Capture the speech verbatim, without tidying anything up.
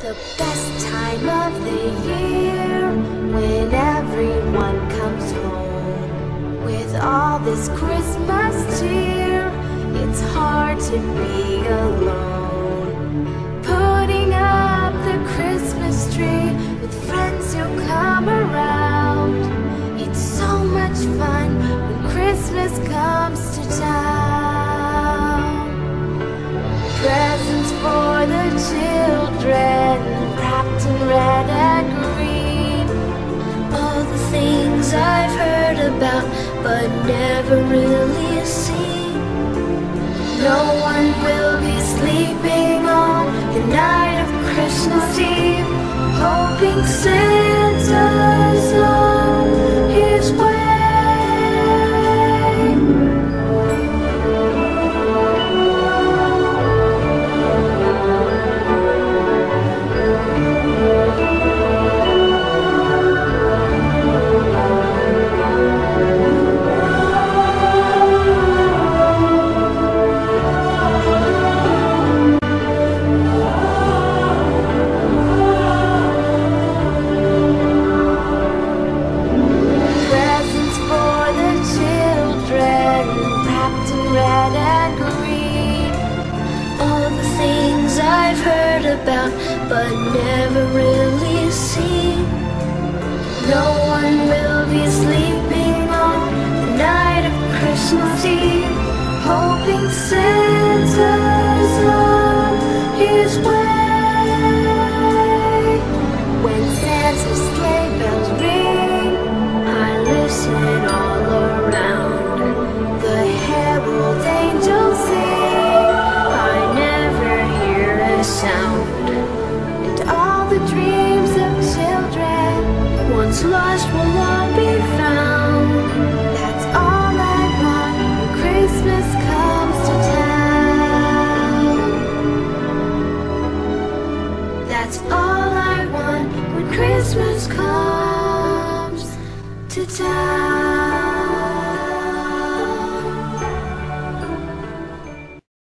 The best time of the year, when everyone comes home. With all this Christmas cheer, it's hard to be alone. Putting up the Christmas tree with friends who come around. It's so much fun when Christmas comes to town. Presents for the children, wrapped in red and green. All the things I've heard about but never really seen. No one will be sleeping on the night of Christmas Eve, hoping Santa's on his way. About, but never really seen. No one will be sleeping on the night of Christmas Eve, hoping Santa's on his way. When Santa's sleigh bells ring, I listen all around. The herald angels sing, I never hear a sound. Dreams of children, once lost, will all be found. That's all I want when Christmas comes to town. That's all I want when Christmas comes to town.